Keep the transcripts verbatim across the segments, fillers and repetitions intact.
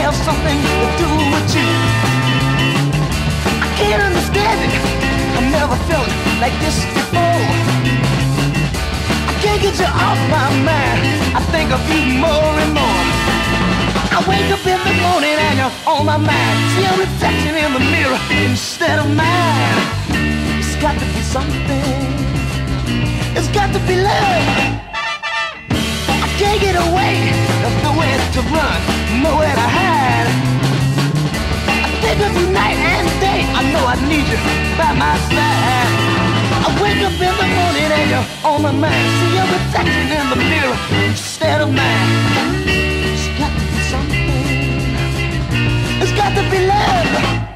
have something to do with you. I can't understand it, I've never felt like this before. I can't get you off my mind, I think of you more and more. I wake up in the morning and you're on my mind. See a reflection in the mirror instead of mine. It's got to be something, it's got to be love. I can't get away, there's nowhere to run, nowhere to hide. I think of you night and day, I know I need you by my side. I wake up in the morning and you're on my mind. See a reflection in the mirror instead of mine. It's got to be something, it's got to be love.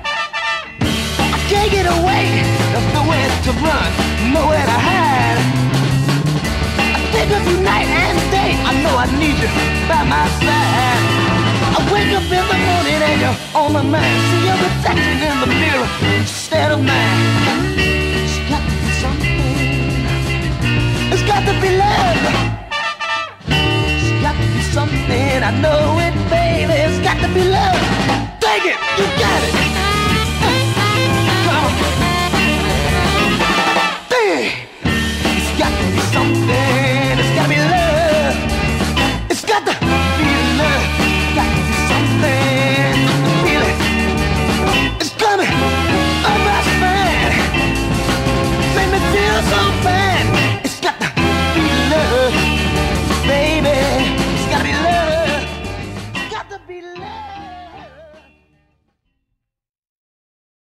I can't get away, there's nowhere to run, nowhere to hide. I think of you night and day, I know I need you by my side. I wake up in the morning and you're on my mind. See your reflection in the mirror instead of mine. It's got to be something, it's got to be love. It's got to be something, I know it, baby. It's got to be love. Take it, you got it.